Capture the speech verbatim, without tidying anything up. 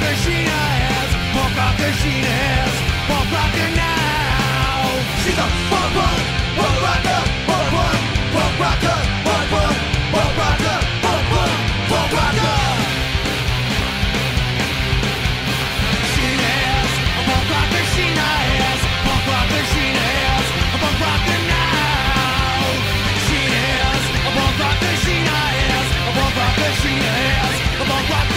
rocker, Sheena is. Punk rocker, Sheena is. Punk rocker now. She's a punk punk, punk rocker, punk punk, punk rocker, punk punk, punk rocker, punk punk, punk rocker. Sheena is a punk rocker, Sheena is. Punk rocker, Sheena is. A punk rocker now. Sheena is a punk rocker, Sheena is. A punk rocker, Sheena is. A punk rocker.